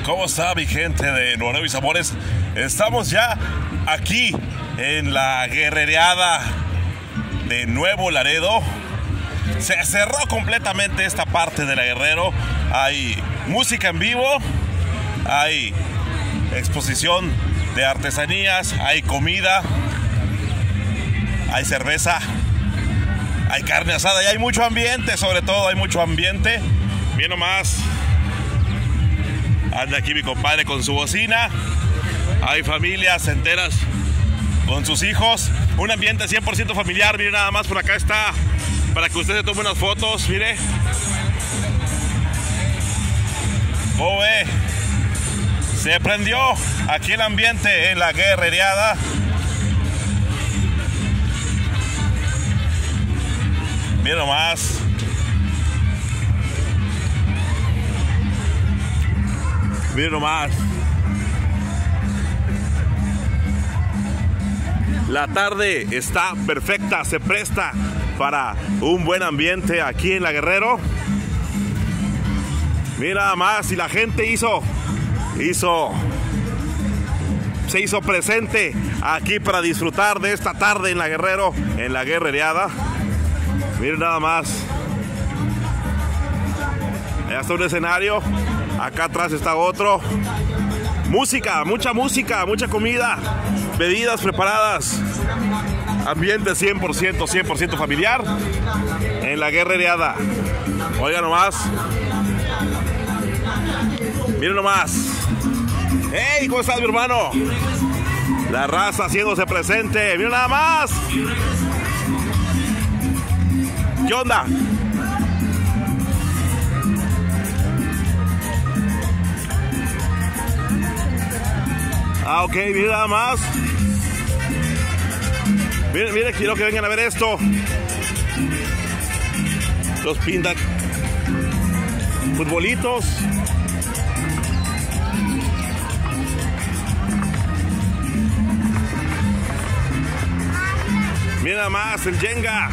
¿Cómo está mi gente de Nuevo Laredo y Sabores? Estamos ya aquí en la guerrereada de Nuevo Laredo. Se cerró completamente esta parte de la Guerrero. Hay música en vivo, hay exposición de artesanías, hay comida, hay cerveza, hay carne asada y hay mucho ambiente, sobre todo hay mucho ambiente. Bien nomás, anda aquí mi compadre con su bocina. Hay familias enteras con sus hijos. Un ambiente 100% familiar. Mire nada más, por acá está, para que usted se tome unas fotos. Mire. ¿Cómo ve? Se prendió aquí el ambiente en la guerrereada. Mire nomás. Mire nomás. La tarde está perfecta, se presta para un buen ambiente aquí en la Guerrero. Mira nada más, y la gente se hizo presente aquí para disfrutar de esta tarde en la Guerrero, en la guerrereada. Miren nada más. Allá está un escenario, acá atrás está otro. Música, mucha comida, bebidas preparadas. Ambiente 100% familiar en la guerrereada. Oigan nomás. Miren nomás. ¡Hey! ¿Cómo estás, mi hermano? La raza haciéndose presente. Miren nada más. ¿Qué onda? Ah, ok, miren nada más. Miren, quiero que vengan a ver esto. Los pintan futbolitos. Miren nada más, el Jenga.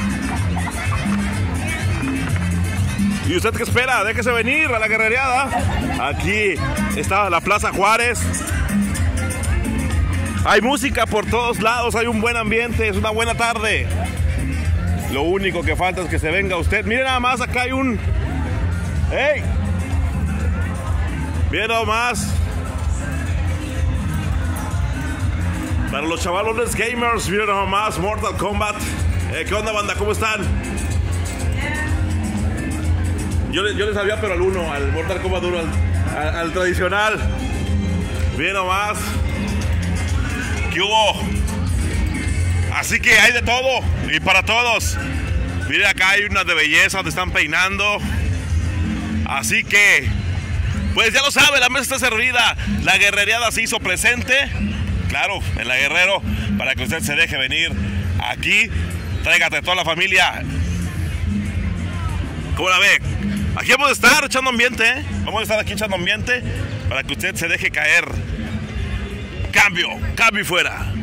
¿Y usted qué espera? Déjese venir a la guerrereada. Aquí está la Plaza Juárez. Hay música por todos lados, hay un buen ambiente, es una buena tarde. Lo único que falta es que se venga usted. Miren nada más, acá hay un... ¡Hey! Miren nada más. Para los chavalones gamers, miren nada más, Mortal Kombat. ¿Qué onda, banda? ¿Cómo están? Yo les sabía, pero al uno, al Mortal Kombat 1, al tradicional. Miren nada más. ¿Qué hubo? Así que hay de todo y para todos. Miren, acá hay unas de belleza donde están peinando. Así que, pues ya lo sabe, la mesa está servida. La guerrereada se hizo presente, claro, en la Guerrero, para que usted se deje venir aquí. Tráigate toda la familia. ¿Cómo la ve? Aquí vamos a estar echando ambiente, ¿eh? Vamos a estar aquí echando ambiente para que usted se deje caer. Cambio y fuera.